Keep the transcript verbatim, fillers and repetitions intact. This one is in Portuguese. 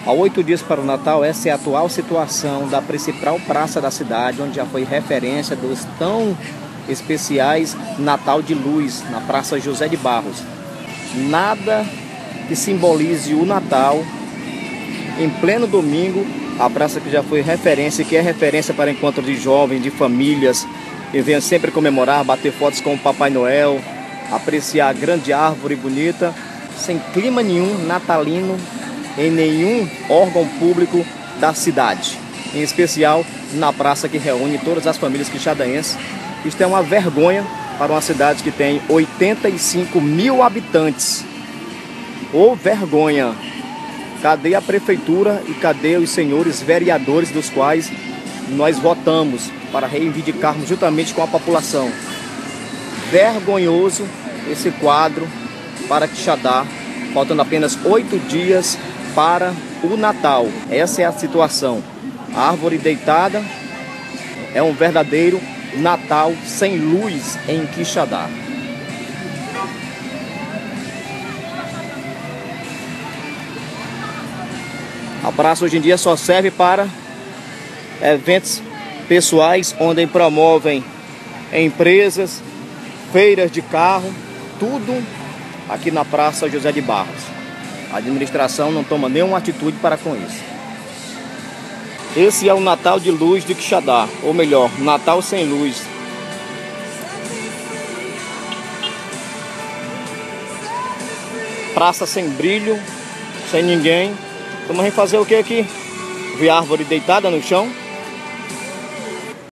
Há oito dias para o Natal, essa é a atual situação da principal praça da cidade, onde já foi referência dos tão especiais Natal de Luz, na Praça José de Barros. Nada que simbolize o Natal em pleno domingo, a praça que já foi referência, que é referência para encontro de jovens, de famílias, que venham sempre comemorar, bater fotos com o Papai Noel, apreciar a grande árvore bonita, sem clima nenhum natalino em nenhum órgão público da cidade, em especial na praça que reúne todas as famílias quixadaenses. Isto é uma vergonha para uma cidade que tem oitenta e cinco mil habitantes. Ô vergonha! Cadê a prefeitura e cadê os senhores vereadores dos quais nós votamos para reivindicarmos juntamente com a população? Vergonhoso esse quadro para Quixadá, faltando apenas oito dias para o Natal. Essa é a situação. A árvore deitada é um verdadeiro Natal sem luz em Quixadá. A praça hoje em dia só serve para eventos pessoais, onde promovem empresas, feiras de carro, tudo aqui na Praça José de Barros. A administração não toma nenhuma atitude para com isso. Esse é o Natal de luz de Quixadá, ou melhor, Natal sem luz. Praça sem brilho, sem ninguém. Vamos fazer o que aqui? Ver a árvore deitada no chão.